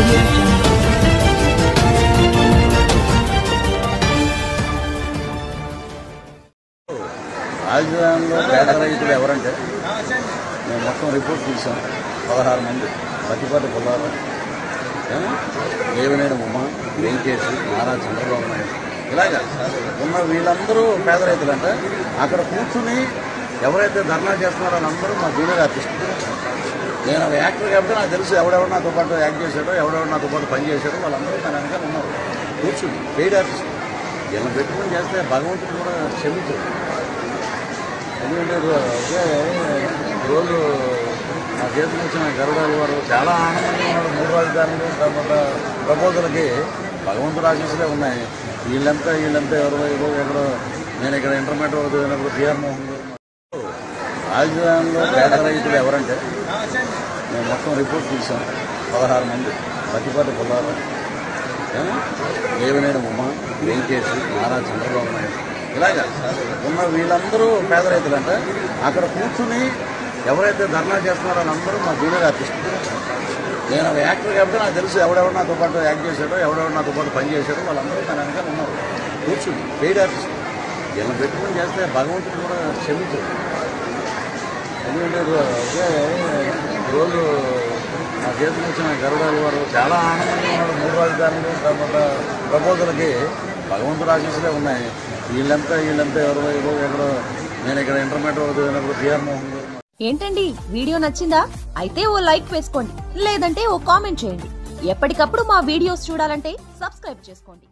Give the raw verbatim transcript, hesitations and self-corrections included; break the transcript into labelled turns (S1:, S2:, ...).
S1: audio jungle.
S2: రాజధానిలో పేద రైతులు ఎవరంటే మేము మొత్తం రిపోర్ట్ తీసాం. పదహారు మంది పత్తిపాటి పుల్లారావు, దేవినేని ఉమా, వెంకటేష్, నారా చంద్రబాబు నాయుడు, ఇలాగా ఉన్న వీళ్ళందరూ పేద రైతులు. అంటే అక్కడ కూర్చుని ఎవరైతే ధర్నా చేస్తున్నారో వాళ్ళందరూ మా జూనియర్ ఆర్టిస్టులు. నేను ఒక యాక్టర్ కాబట్టి నాకు తెలుసు ఎవడెవరు నాతో పాటు యాక్ట్ చేశాడో, ఎవడెవరు నాతో పాటు పని చేశాడో వాళ్ళందరూ నా వెనకాల ఉన్నారు కూర్చుని. పెయిడ్ ఆర్టిస్ట్ వీళ్ళని పెట్టుకుని చేస్తే భగవంతుడు కూడా క్షమించాడు. ఎందుకంటే ఒకే రోజు నా చేతికి వచ్చిన గరుడాలు వారు చాలా ఆనందంగా ఉన్నారు. మూడు రాజధానులు తర్వాత ప్రపోజల్కి భగవంతుడు ఆశీస్సులే ఉన్నాయి. వీళ్ళంతా వీళ్ళంతా ఎవరు ఈరోజు ఎక్కడో నేను ఇక్కడ ఇంటర్మీడియట్ చదివినప్పుడు టీఆర్ మోహన్ గారు. రాజధానిలో పేద రైతులు ఎవరంటే మేము మొత్తం రిపోర్ట్ తీసాం. పదహారు మంది పత్తిపాటి పుల్లారావు, దేవినేని ఉమా, వెంకటేష్, నారా చంద్రబాబు నాయుడు, ఇలాగా ఉన్న వీళ్ళందరూ పేద రైతులు. అంటే అక్కడ కూర్చుని ఎవరైతే ధర్నా చేస్తున్నారో వాళ్ళందరూ మా జూనియర్ ఆర్టిస్టులు. నేను ఒక యాక్టర్ కాబట్టి నాకు తెలుసు ఎవడెవరు నాతో పాటు యాక్ట్ చేశాడో, ఎవడెవరు నాతో పాటు పని చేశాడో వాళ్ళందరూ నా వెనకాల ఉన్నారు కూర్చుని. పెయిడ్ ఆర్టిస్ట్ వీళ్ళని పెట్టుకుని చేస్తే భగవంతుడు కూడా క్షమించాడు. ఎందుకంటే ఒకే రోజు నా చేతికి వచ్చిన గరుడాలు వారు చాలా ఆనందంగా ఉన్నారు. మూడు రాజధానులు తర్వాత ప్రపోజల్కి భగవంతుడు ఆశీస్సులే ఉన్నాయి. వీళ్ళంతా వీళ్ళంతా ఎవరు ఈరోజు ఎక్కడో నేను ఇక్కడ ఇంటర్మీడియట్ చదివినప్పుడు టీఆర్ మోహన్ గారు.
S3: ఏంటండి వీడియో నచ్చిందా? అయితే ఓ లైక్ వేసుకోండి, లేదంటే ఓ కామెంట్ చేయండి. ఎప్పటికప్పుడు మా వీడియోస్ చూడాలంటే సబ్స్క్రైబ్ చేసుకోండి.